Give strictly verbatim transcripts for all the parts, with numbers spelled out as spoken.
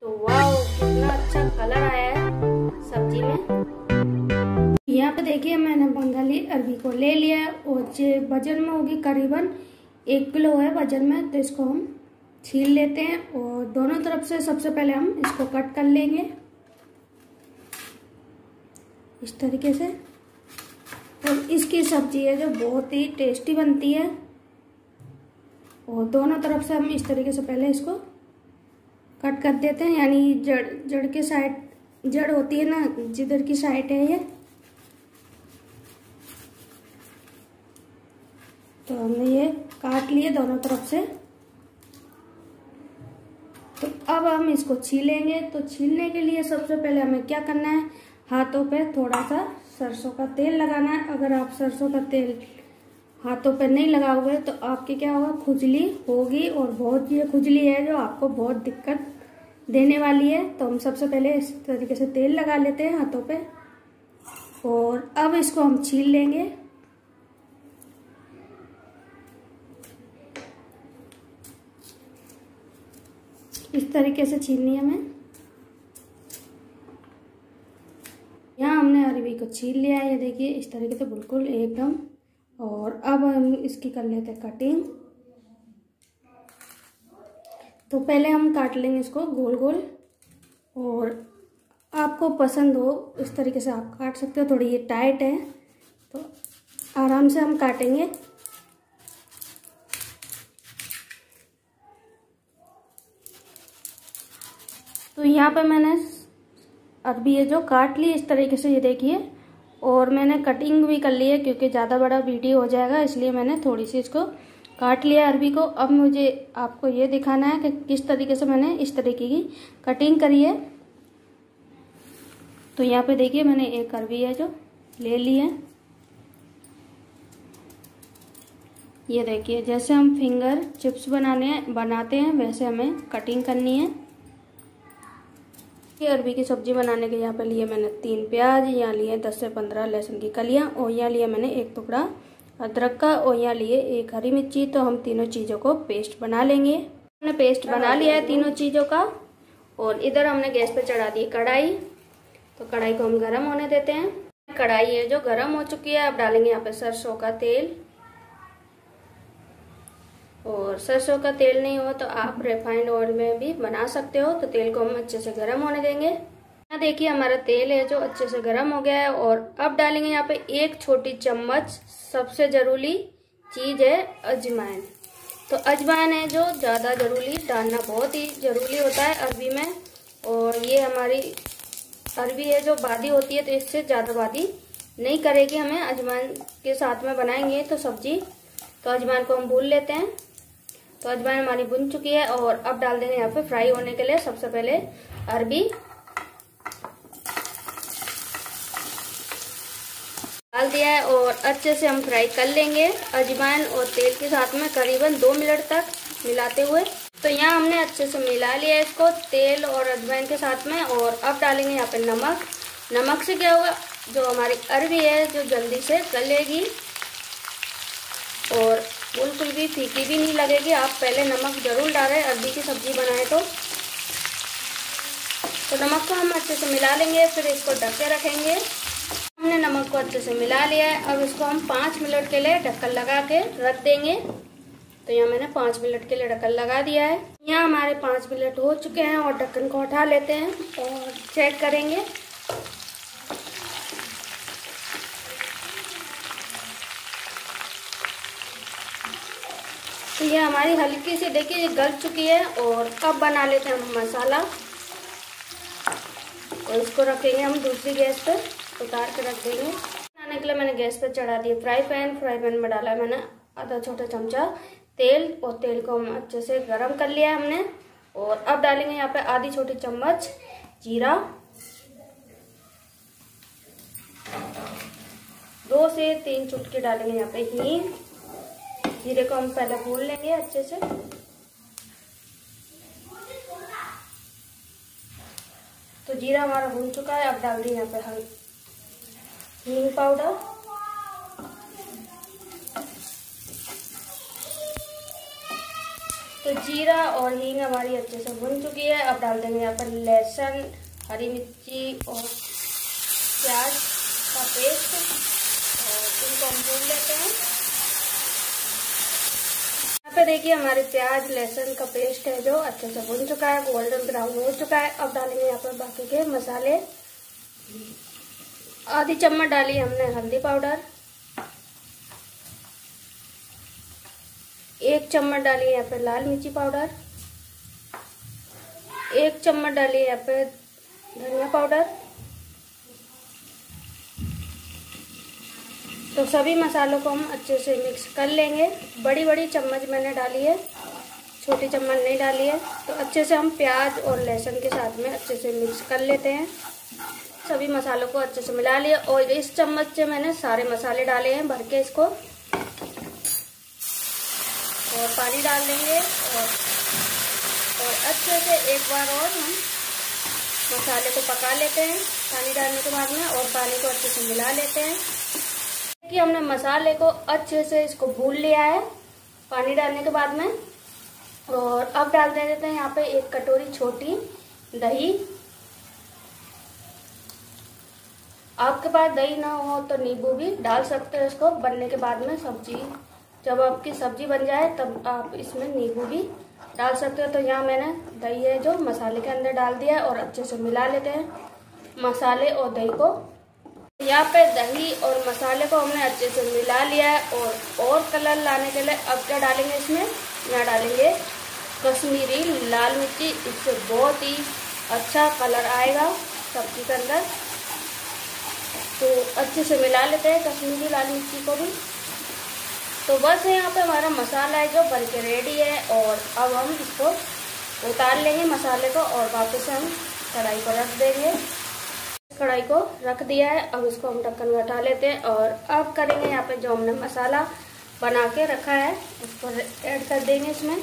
तो वाह कितना अच्छा कलर आया है सब्जी में। यहाँ पे देखिए मैंने बंगाली अरबी को ले लिया है और ये वजन में होगी करीबन एक किलो है वजन में। तो इसको हम छील लेते हैं और दोनों तरफ से सबसे पहले हम इसको कट कर लेंगे इस तरीके से। और इसकी सब्जी है जो बहुत ही टेस्टी बनती है। और दोनों तरफ से हम इस तरीके से पहले इसको कट कर देते हैं, यानी जड़ जड़ के साइड जड़ होती है ना, जिधर की साइड है ये, तो हमने ये काट लिए दोनों तरफ से। तो अब हम इसको छीलेंगे। तो छीलने के लिए सबसे पहले हमें क्या करना है, हाथों पे थोड़ा सा सरसों का तेल लगाना है। अगर आप सरसों का तेल हाथों पे नहीं लगाओगे तो आपके क्या होगा, खुजली होगी और बहुत ये खुजली है जो आपको बहुत दिक्कत देने वाली है। तो हम सबसे पहले इस तरीके से तेल लगा लेते हैं हाथों पे और अब इसको हम छील लेंगे। इस तरीके से छीलनी है हमें। यहाँ हमने अरबी को छील लिया है, ये देखिए इस तरीके से बिल्कुल एकदम। और अब हम इसकी कर लेते हैं कटिंग। तो पहले हम काट लेंगे इसको गोल गोल, और आपको पसंद हो इस तरीके से आप काट सकते हो। थोड़ी ये टाइट है तो आराम से हम काटेंगे। तो यहाँ पे मैंने अरबी ये जो काट ली इस तरीके से, ये देखिए। और मैंने कटिंग भी कर ली है क्योंकि ज़्यादा बड़ा वीडियो हो जाएगा, इसलिए मैंने थोड़ी सी इसको काट लिया अरबी को। अब मुझे आपको ये दिखाना है कि किस तरीके से मैंने इस तरीके की कटिंग करी है। तो यहाँ पे देखिए मैंने एक अरबी है जो ले ली है। ये देखिए जैसे हम फिंगर चिप्स बनाने बनाते हैं वैसे हमें कटिंग करनी है। ये अरबी की सब्जी बनाने के यहाँ पे लिए मैंने तीन प्याज, यहाँ लिए दस से पंद्रह लहसुन की कलियाँ, और यहाँ लिया मैंने एक टुकड़ा अदरक का, और यहाँ लिए एक हरी मिर्ची। तो हम तीनों चीज़ों को पेस्ट बना लेंगे। हमने पेस्ट बना लिया है तीनों चीज़ों का। और इधर हमने गैस पे चढ़ा दी कढ़ाई। तो कढ़ाई को हम गर्म होने देते हैं। कढ़ाई है जो गर्म हो चुकी है। अब डालेंगे यहाँ पे सरसों का तेल। और सरसों का तेल नहीं हो तो आप रिफाइंड ऑयल में भी बना सकते हो। तो तेल को हम अच्छे से गर्म होने देंगे। यहाँ देखिए हमारा तेल है जो अच्छे से गर्म हो गया है। और अब डालेंगे यहाँ पे एक छोटी चम्मच, सबसे जरूरी चीज है अजवाइन। तो अजवाइन है जो ज़्यादा जरूरी डालना बहुत ही जरूरी होता है अरबी में। और ये हमारी अरबी है जो बादी होती है तो इससे ज़्यादा बादी नहीं करेगी हमें। अजवाइन के साथ में बनाएंगे तो सब्जी। तो अजवाइन को हम भून लेते हैं। तो अजवाइन हमारी भुन चुकी है। और अब डाल देंगे यहाँ पे फ्राई होने के लिए सबसे पहले अरबी डाल दिया है और अच्छे से हम फ्राई कर लेंगे अजवाइन और तेल के साथ में करीबन दो मिनट तक मिलाते हुए। तो यहाँ हमने अच्छे से मिला लिया इसको तेल और अजवाइन के साथ में। और अब डालेंगे यहाँ पे नमक। नमक से क्या होगा, जो हमारी अरबी है जो जल्दी से गलेगी और बिल्कुल भी फीकी भी नहीं लगेगी। आप पहले नमक जरूर डालें अरबी की सब्जी बनाए तो। तो नमक को हम अच्छे से मिला लेंगे, फिर इसको ढक के रखेंगे। हमने नमक को अच्छे से मिला लिया है। अब इसको हम पाँच मिनट के लिए ढक्कन लगा के रख देंगे। तो यहाँ मैंने पाँच मिनट के लिए ढक्कन लगा दिया है। यहाँ हमारे पाँच मिनट हो चुके हैं और ढक्कन को उठा लेते हैं और चेक करेंगे। तो ये हमारी हल्की सी देखिए ये गल चुकी है। और अब बना लेते हैं हम मसाला। और इसको रखेंगे हम दूसरी गैस पे, उतार के रख देंगे। बनाने के लिए मैंने गैस पे चढ़ा दिया फ्राई पैन। फ्राई पैन में डाला है मैंने आधा छोटा चमचा तेल। और तेल को हम अच्छे से गरम कर लिया है हमने। और अब डालेंगे यहाँ पे आधी छोटी चम्मच जीरा, दो से तीन चुटकी डालेंगे यहाँ पे हींग। जीरे को हम पहले भून लेंगे अच्छे से। तो जीरा हमारा भून चुका है। अब डाल देंगे यहाँ पे हम हींग पाउडर, तो जीरा और हींग हमारी अच्छे से भुन चुकी है। अब डाल देंगे यहाँ पर लहसुन, हरी मिर्ची और प्याज का पेस्ट और इनको हम भून लेते हैं। यहाँ पे देखिए हमारे प्याज लहसुन का पेस्ट है जो अच्छे से भुन चुका है, गोल्डन ब्राउन हो चुका है। अब डालेंगे यहाँ पर बाकी के मसाले। आधी चम्मच डाली हमने हल्दी पाउडर, एक चम्मच डाली यहाँ पे लाल मिर्ची पाउडर, एक चम्मच डाली यहाँ पे धनिया पाउडर। तो सभी मसालों को हम अच्छे से मिक्स कर लेंगे। बड़ी बड़ी चम्मच मैंने डाली है, छोटी चम्मच नहीं डाली है। तो अच्छे से हम प्याज और लहसुन के साथ में अच्छे से मिक्स कर लेते हैं। सभी मसालों को अच्छे से मिला लिया और इस चम्मच से मैंने सारे मसाले डाले हैं भर के इसको, और पानी डाल देंगे और और अच्छे से एक बार और हम मसाले को पका लेते हैं पानी डालने के बाद में, और पानी को अच्छे से मिला लेते हैं। कि हमने मसाले को अच्छे से इसको भून लिया है पानी डालने के बाद में। और अब डाल दे देते हैं यहाँ पे एक कटोरी छोटी दही। आपके पास दही ना हो तो नींबू भी डाल सकते हो इसको बनने के बाद में। सब्जी जब आपकी सब्जी बन जाए तब आप इसमें नींबू भी डाल सकते हो। तो यहाँ मैंने दही है जो मसाले के अंदर डाल दिया है और अच्छे से मिला लेते हैं मसाले और दही को। यहाँ पे दही और मसाले को हमने अच्छे से मिला लिया है। और और कलर लाने के लिए अब क्या डालेंगे इसमें, यहाँ डालेंगे कश्मीरी लाल मिर्ची। इससे बहुत ही अच्छा कलर आएगा सब्जी के अंदर। तो अच्छे से मिला लेते हैं कश्मीरी लाल मिर्ची को भी। तो बस यहाँ पे हमारा मसाला है जो बन के रेडी है। और अब हम इसको उतार लेंगे मसाले को और वापस हम कढ़ाई को रख देंगे। कढ़ाई को रख दिया है, अब इसको हम ढक्कन में हटा लेते हैं। और अब करेंगे यहाँ पे जो हमने मसाला बना के रखा है उसको ऐड कर देंगे इसमें।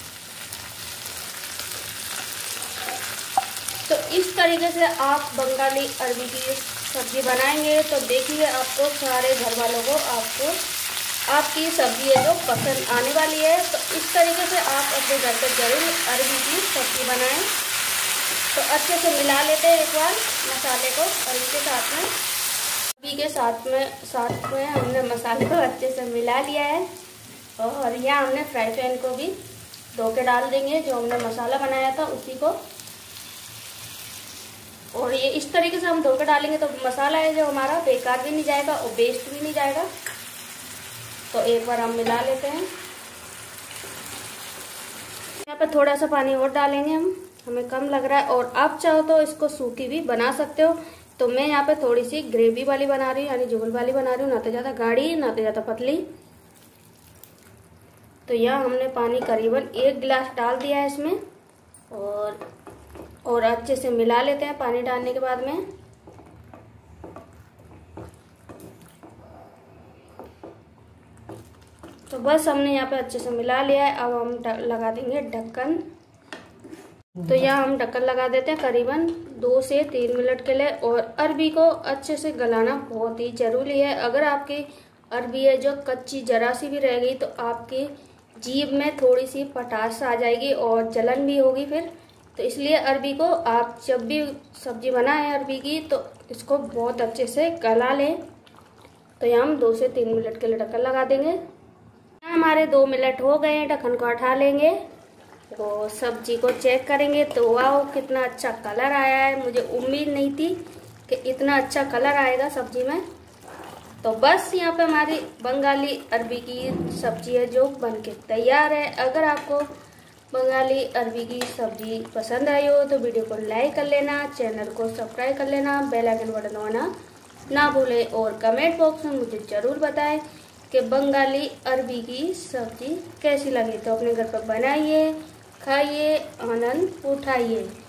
तो इस तरीके से आप बंगाली अरबी की सब्जी बनाएंगे तो देखिए आपको सारे घर वालों को आपको आपकी सब्जी है जो पसंद आने वाली है। तो इस तरीके से आप अपने घर पर जरूर अरबी की सब्जी बनाएं। तो अच्छे से मिला लेते हैं एक बार मसाले को अरबी के साथ में। अरबी के साथ में साथ में हमने मसाले को अच्छे से मिला लिया है। और यहाँ हमने फ्राई पैन को भी धो के डाल देंगे जो हमने मसाला बनाया था उसी को। और ये इस तरीके से हम धो के डालेंगे तो मसाला है जो हमारा बेकार भी नहीं जाएगा और वेस्ट भी नहीं जाएगा। तो एक बार हम मिला लेते हैं। यहाँ पे थोड़ा सा पानी और डालेंगे हम, हमें कम लग रहा है। और आप चाहो तो इसको सूखी भी बना सकते हो। तो मैं यहाँ पे थोड़ी सी ग्रेवी वाली बना रही हूँ, यानी झोल वाली बना रही हूँ, ना तो ज़्यादा गाढ़ी ना तो ज़्यादा पतली। तो यहाँ हमने पानी करीबन एक गिलास डाल दिया है इसमें। और और अच्छे से मिला लेते हैं पानी डालने के बाद में। तो बस हमने यहाँ पे अच्छे से मिला लिया है। अब हम लगा देंगे ढक्कन। तो यहाँ हम ढक्कन लगा देते हैं करीबन दो से तीन मिनट के लिए। और अरबी को अच्छे से गलाना बहुत ही ज़रूरी है। अगर आपकी अरबी है जो कच्ची जरा सी भी रह गई तो आपकी जीभ में थोड़ी सी पटास आ जाएगी और जलन भी होगी फिर। तो इसलिए अरबी को आप जब भी सब्जी बनाएं अरबी की तो इसको बहुत अच्छे से गला लें। तो यहाँ हम दो से तीन मिनट के लिए ढक्कन लगा देंगे। हमारे दो मिनट हो गए हैं, ढक्कन को हटा लेंगे और सब्जी को चेक करेंगे। तो वाह कितना अच्छा कलर आया है। मुझे उम्मीद नहीं थी कि इतना अच्छा कलर आएगा सब्जी में। तो बस यहाँ पे हमारी बंगाली अरबी की सब्जी है जो बनके तैयार है। अगर आपको बंगाली अरबी की सब्जी पसंद आई हो तो वीडियो को लाइक कर लेना, चैनल को सब्सक्राइब कर लेना, बेल आइकन बटन दबाना ना भूलें। और कमेंट बॉक्स में मुझे ज़रूर बताएं कि बंगाली अरबी की सब्जी कैसी लगी। तो अपने घर पर बनाइए, खाइए, आनंद उठाइए।